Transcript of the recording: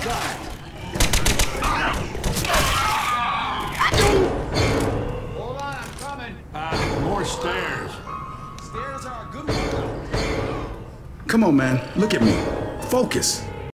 Hold on, I'm coming. More stairs. Stairs are a good one. Come on, man. Look at me. Focus.